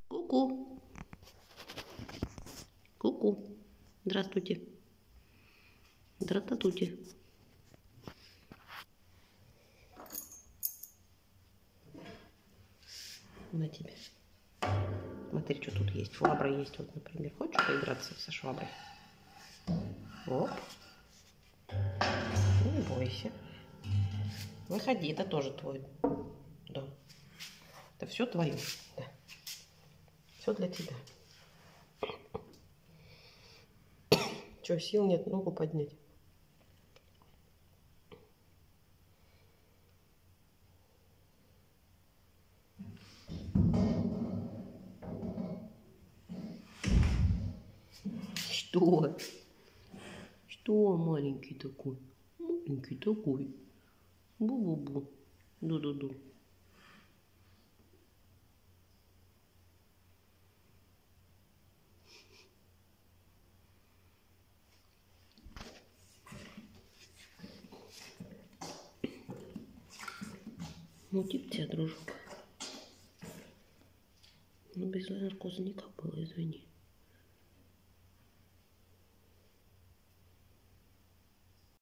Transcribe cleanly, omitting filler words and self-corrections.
Ку-ку. Ку-ку. Здравствуйте. Здравствуйте. На тебе. Смотри, что тут есть. Швабра есть, вот, например. Хочешь поиграться со шваброй? Оп. Не бойся. Выходи, это тоже твой дом. Это все твое. Да. Все для тебя. Что, сил нет ногу поднять? Что? Что маленький такой? Маленький такой. Бу-бу-бу. Ду-ду-ду. Мутит тебя, дружок. Ну, без наркоза никак было, извини.